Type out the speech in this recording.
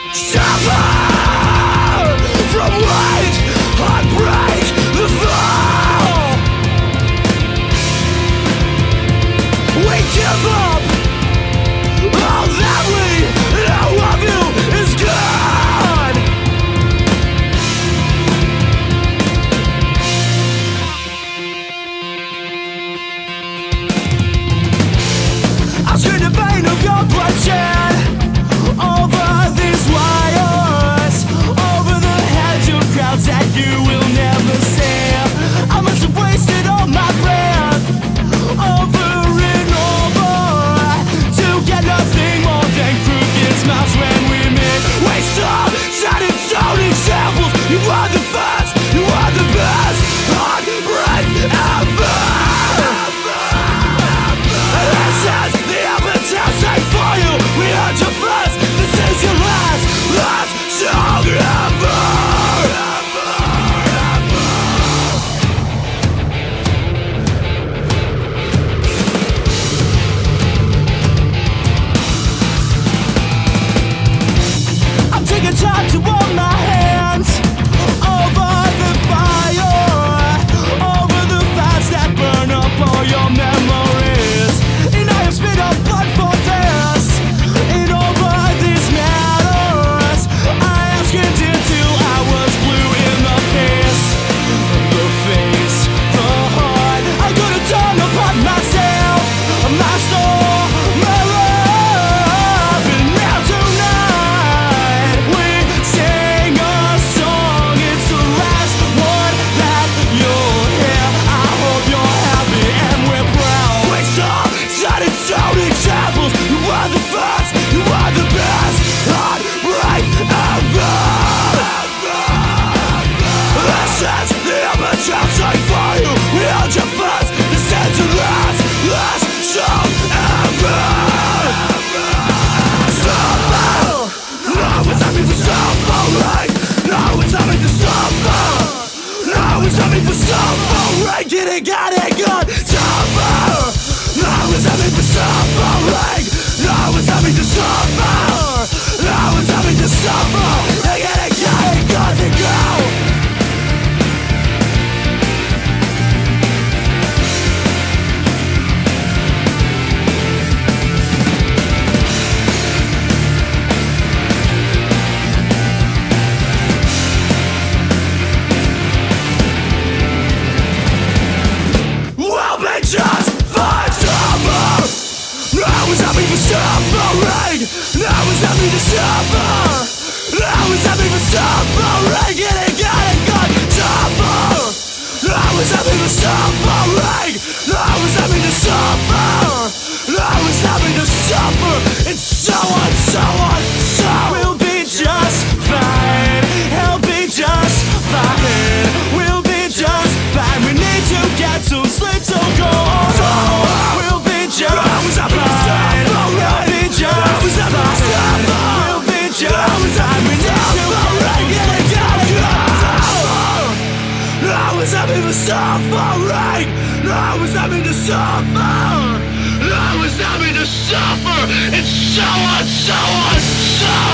Suffer from weight, heartbreak, the fall. We give up. All that we know of you is gone. I'll scream the pain of your bloodshed over these wires, over the heads of crowds that you will never see. I must have wasted all my breath over and over to get nothing more than crooked smiles when we meet. We saw set its own examples. You are the first, you are the best. Heartbreak ever. This is the epitaph sang for you. We heard your first. This is your last song ever. I'm taking time to warm my hands over the fire, over the fires that burn up all your memories. And I have spit up blood for this, and over these matters I have skimmed until I was blue in the face, the face, the heart. I could have done upon myself, my soul, my love. And now tonight we sing a song. It's the last one that you'll hear. I hope you're happy and we're proud. We saw set its own examples. You are the first, you are the best. Heartbreak ever. This is the epitaph sang for you. We held your first, this is the last song ever. Suffer. Now it's time for suffering. Now it's time to suffer. Now it's time for suffering. Get it, got it, good. Suffer. Now it's time for suffering. Now it's time to suffer. Now it's time to suffer. Get it, got it, good to go. We'll be just fine, suffer. Now it's time for suffering. Now it's time to suffer. Now it's time for suffering. Get it, got it, good. Suffer. Now it's time for suffering. Now it's time to suffer. Now it's time to suffer. It's so on, so on, so. We'll be just fine. He'll be just fine. We'll be just fine. We need to get some sleep, so go on. We'll be just fine. We'll be just fine. We'll be just fine. We need to get it. Now it's time for suffering. Now it's time to suffer. Now it's time to suffer. It's so on, so on, so